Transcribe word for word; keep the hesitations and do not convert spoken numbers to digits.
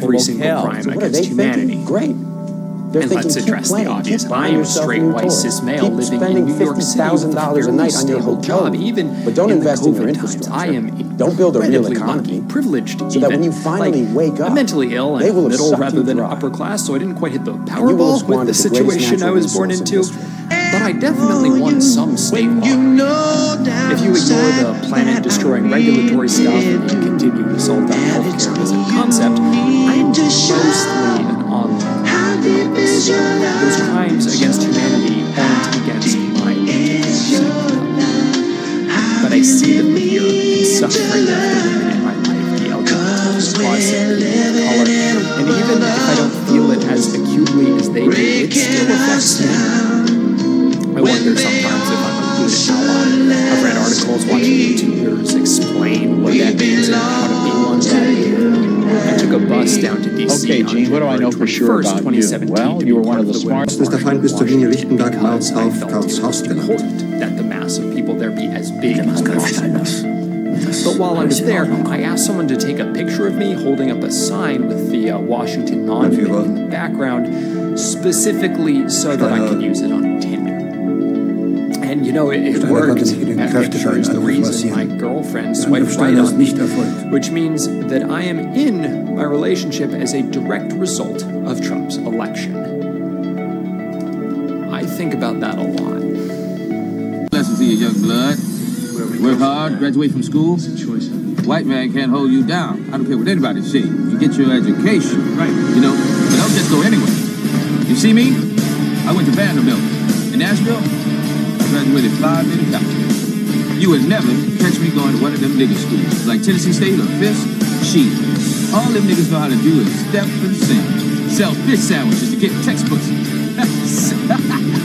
every single crime so what against are they humanity. Thinking? Great. They're and thinking, let's address playing, the obvious. I buying am a yourself straight new white toys. cis male Keep living in spending New York City with a dollars a night on your stable hotel job. room. Even But don't in invest the in your COVID times, infrastructure. I am Don't build a real incredibly economy. lucky, privileged So even. that when you finally like, wake up, I'm mentally ill they and will have middle sucked rather you than dry. upper class, so I didn't quite hit the And you will have Powerball with the squandered the greatest situation I natural was born resource in into. history. But I definitely won some state law. If you ignore the planet-destroying regulatory stuff and the continued assault on healthcare as a concept, I'm mostly an online. Those crimes against humanity aren't against my but I see the fear and suffering of the women in my life, the L G B T plus and color, and even if I don't feel it as acutely as they do, it still affects me. I wonder sometimes if I'm a good ally. I've read articles, watching YouTubers explain what that means and how to be one. I took a bus down to D C Okay, Gene, what do I know for sure about you? Well, you were one of the smartest. Das ist der Fall bis zur Linie Lichtenberg Maus auf Karlshorst gelangt. That the mass of people there be as big as possible. But while I was there, I asked someone to take a picture of me holding up a sign with the uh, Washington Monument in the background, specifically so that I could use it on Tinder. And you know, it, it worked. That picture is the reason my girlfriend swiped right on me, which means that I am in my relationship as a direct result of Trump's election. I think about that a lot. Blessings to you, young blood. Work hard, graduate from school. White man can't hold you down. I don't care what anybody say. You get your education, right? You know, but don't just go anywhere. You see me? I went to Vanderbilt. In Nashville, I graduated Phi Beta Kappa. You would never catch me going to one of them nigga schools, like Tennessee State or Fisk. Shit. All them niggas know how to do is step and sing. Sell fish sandwiches to get textbooks.